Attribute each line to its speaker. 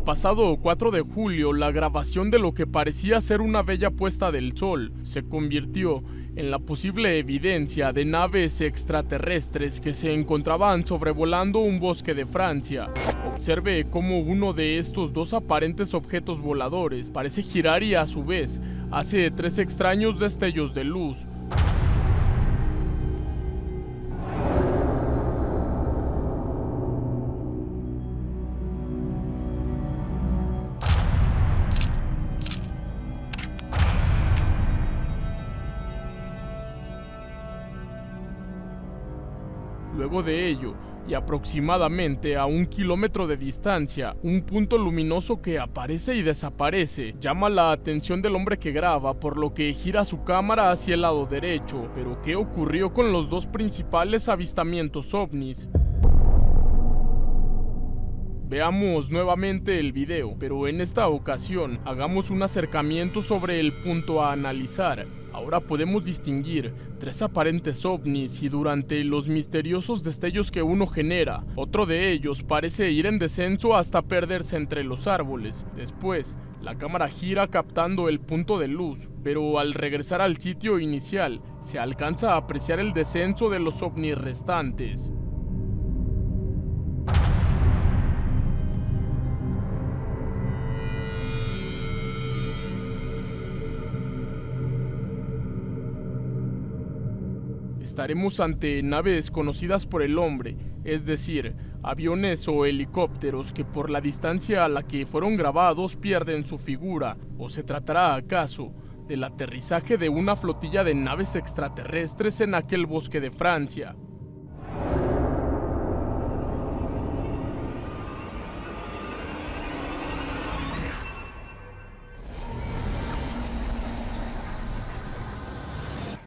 Speaker 1: pasado 4 de julio, la grabación de lo que parecía ser una bella puesta del sol se convirtió en la posible evidencia de naves extraterrestres que se encontraban sobrevolando un bosque de Francia. Observe cómo uno de estos dos aparentes objetos voladores parece girar y a su vez hace 3 extraños destellos de luz. Luego de ello, y aproximadamente a 1 kilómetro de distancia, un punto luminoso que aparece y desaparece llama la atención del hombre que graba, por lo que gira su cámara hacia el lado derecho. Pero ¿qué ocurrió con los dos principales avistamientos ovnis? Veamos nuevamente el video, pero en esta ocasión hagamos un acercamiento sobre el punto a analizar. Ahora podemos distinguir 3 aparentes ovnis y durante los misteriosos destellos que uno genera, otro de ellos parece ir en descenso hasta perderse entre los árboles. Después, la cámara gira captando el punto de luz, pero al regresar al sitio inicial, se alcanza a apreciar el descenso de los ovnis restantes. Estaremos ante naves conocidas por el hombre, es decir, aviones o helicópteros que por la distancia a la que fueron grabados pierden su figura, o se tratará acaso del aterrizaje de una flotilla de naves extraterrestres en aquel bosque de Francia.